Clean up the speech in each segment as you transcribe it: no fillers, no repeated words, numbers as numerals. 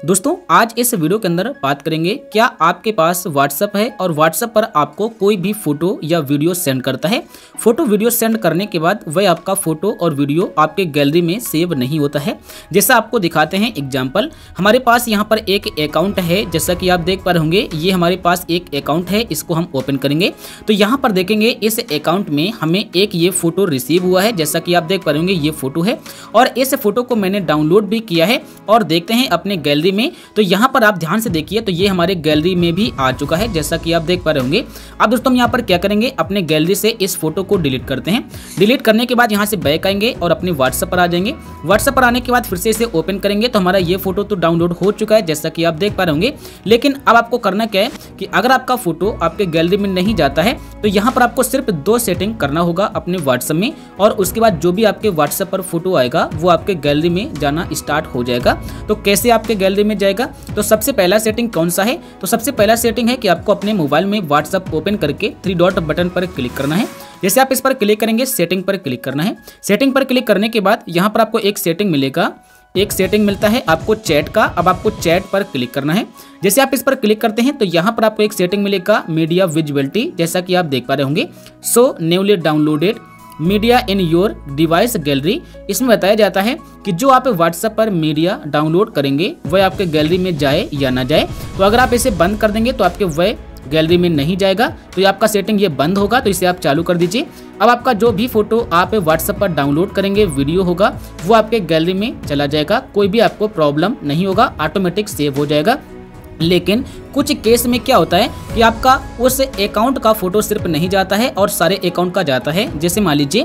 दोस्तों आज इस वीडियो के अंदर बात करेंगे क्या आपके पास व्हाट्सएप है और व्हाट्सएप पर आपको कोई भी फोटो या वीडियो सेंड करता है। फोटो वीडियो सेंड करने के बाद वह आपका फोटो और वीडियो आपके गैलरी में सेव नहीं होता है। जैसा आपको दिखाते हैं एग्जांपल, हमारे पास यहाँ पर एक अकाउंट है, जैसा कि आप देख पा रहे होंगे ये हमारे पास एक अकाउंट है। इसको हम ओपन करेंगे तो यहाँ पर देखेंगे इस अकाउंट में हमें एक ये फोटो रिसीव हुआ है, जैसा कि आप देख पा रहे होंगे ये फोटो है और इस फोटो को मैंने डाउनलोड भी किया है और देखते हैं अपने गैलरी में। तो यहाँ पर आप ध्यान से देखिए तो ये हमारे गैलरी में भी आ चुका है, जैसा कि आप देख पा रहे होंगे। अब दोस्तों हम यहाँ पर क्या करेंगे, अपने गैलरी से इस फोटो को डिलीट करते हैं। डिलीट करने के बाद यहाँ से बैक आएंगे और अपने व्हाट्सएप पर आ जाएंगे। व्हाट्सएप पर आने के बाद फिर से इसे ओपन करेंगे तो हमारा ये फोटो तो डाउनलोड हो चुका है, जैसा कि आप देख पा रहे होंगे। लेकिन अब आपको करना क्या है कि अगर आपका फोटो आपके गैलरी में नहीं जाता है तो यहाँ पर आपको सिर्फ 2 सेटिंग करना होगा अपने व्हाट्सएप में, और उसके बाद जो भी आपके व्हाट्सएप पर फोटो आएगा वो आपके गैलरी में जाना स्टार्ट हो जाएगा। तो कैसे आपके गैलरी में जाएगा, तो सबसे पहला सेटिंग कौन सा है, तो सबसे पहला सेटिंग है कि आपको अपने मोबाइल में व्हाट्सएप ओपन करके 3 डॉट बटन पर क्लिक करना है। जैसे आप इस पर क्लिक करेंगे सेटिंग पर क्लिक करना है। सेटिंग पर क्लिक करने के बाद यहाँ पर आपको एक सेटिंग मिलेगा, एक सेटिंग मिलता है आपको चैट का। अब आपको चैट पर क्लिक करना है। जैसे आप इस पर क्लिक करते हैं तो यहाँ पर आपको एक सेटिंग मिलेगा मीडिया विजिबिलिटी, जैसा कि आप देख पा रहे होंगे। So newly downloaded media in your device gallery. इसमें बताया जाता है कि जो आप व्हाट्सएप पर मीडिया डाउनलोड करेंगे वह आपके गैलरी में जाए या ना जाए। तो अगर आप इसे बंद कर देंगे तो आपके वह गैलरी में नहीं जाएगा, तो ये आपका सेटिंग ये बंद होगा। तो इसे आप चालू कर दीजिए। अब आपका जो भी फोटो आप व्हाट्सएप पर डाउनलोड करेंगे, वीडियो होगा, वो आपके गैलरी में चला जाएगा। कोई भी आपको प्रॉब्लम नहीं होगा, ऑटोमेटिक सेव हो जाएगा। लेकिन कुछ केस में क्या होता है कि आपका उस अकाउंट का फोटो सिर्फ नहीं जाता है और सारे अकाउंट का जाता है। जैसे मान लीजिए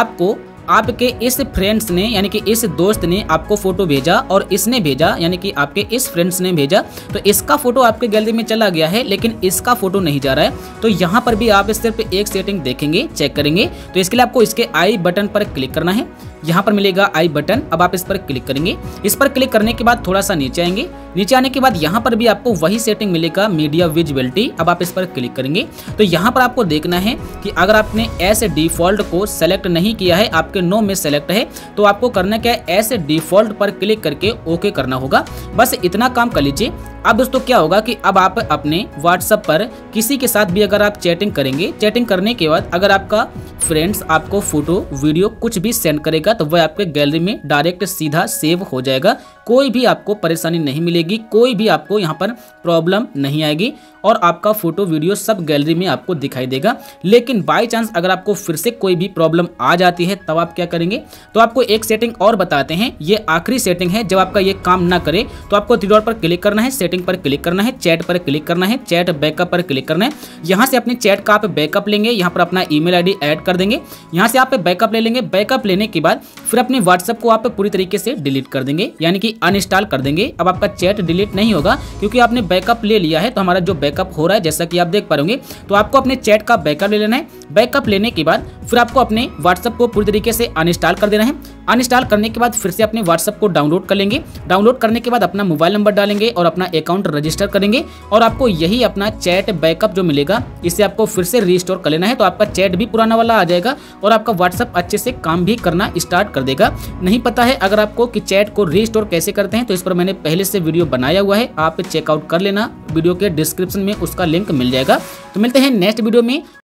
आपके इस फ्रेंड्स ने यानी कि इस दोस्त ने आपको फोटो भेजा और इसने भेजा यानी कि आपके इस फ्रेंड्स ने भेजा, तो इसका फोटो आपके गैलरी में चला गया है लेकिन इसका फोटो नहीं जा रहा है। तो यहाँ पर भी आप सिर्फ एक सेटिंग देखेंगे, चेक करेंगे। तो इसके लिए आपको इसके आई बटन पर क्लिक करना है। यहाँ पर मिलेगा आई बटन, अब आप इस पर क्लिक करेंगे। इस पर क्लिक करने के बाद थोड़ा सा नीचे आएंगे। नीचे आने के बाद यहाँ पर भी आपको वही सेटिंग मिलेगा मीडिया विजिबिलिटी। अब आप इस पर क्लिक करेंगे तो यहाँ पर आपको देखना है कि अगर आपने ऐसे डिफॉल्ट को सेलेक्ट नहीं किया है, आपके नो में सेलेक्ट है, तो आपको करना क्या है, ऐसे डिफॉल्ट पर क्लिक करके ओके करना होगा। बस इतना काम कर लीजिए। अब दोस्तों क्या होगा कि अब आप अपने व्हाट्सएप पर किसी के साथ भी अगर आप चैटिंग करेंगे, चैटिंग करने के बाद अगर आपका फ्रेंड्स आपको फोटो वीडियो कुछ भी सेंड करेगा तो वह आपके गैलरी में डायरेक्ट सीधा सेव हो जाएगा। कोई भी आपको परेशानी नहीं मिलेगी, कोई भी आपको यहाँ पर प्रॉब्लम नहीं आएगी और आपका फोटो वीडियो सब गैलरी में आपको दिखाई देगा। लेकिन बाय चांस अगर आपको फिर से कोई भी प्रॉब्लम आ जाती है तब आप क्या करेंगे, तो आपको एक सेटिंग और बताते हैं। ये आखिरी सेटिंग है, जब आपका ये काम ना करे तो आपको 3 डॉट पर क्लिक करना है, सेटिंग पर क्लिक करना है, चैट पर क्लिक करना है, चैट बैकअप पर क्लिक करना है। यहाँ से अपने चैट का आप बैकअप लेंगे, यहाँ पर अपना ईमेल आईडी ऐड कर देंगे। यहाँ से आप बैकअप ले लेंगे। बैकअप लेने के बाद फिर अपने व्हाट्सएप को आप पूरी तरीके से डिलीट कर देंगे, यानी कि अनइंस्टॉल कर देंगे। अब आपका चैट डिलीट नहीं होगा क्योंकि आपने बैकअप ले लिया है। तो हमारा जो बैकअप हो रहा है, जैसा कि आप देख पा रहे होंगे, तो आपको अपने चैट का बैकअप ले लेना है। बैकअप लेने के बाद फिर आपको अपने व्हाट्सएप को पूरी तरीके से अनइंस्टॉल कर देना है। अनइंस्टॉल करने के बाद फिर से अपने व्हाट्सएप को डाउनलोड कर लेंगे। डाउनलोड करने के बाद अपना मोबाइल नंबर डालेंगे और अपना अकाउंट रजिस्टर करेंगे और आपको यही अपना चैट बैकअप जो मिलेगा इसे आपको फिर से रीस्टोर कर लेना है। तो आपका चैट भी पुराना वाला आ जाएगा और आपका व्हाट्सएप अच्छे से काम भी करना स्टार्ट कर देगा। नहीं पता है अगर आपको कि चैट को रीस्टोर कैसे करते हैं, तो इस पर मैंने पहले से वीडियो बनाया हुआ है, आप चेकआउट कर लेना। वीडियो के डिस्क्रिप्शन में उसका लिंक मिल जाएगा। तो मिलते हैं नेक्स्ट वीडियो में।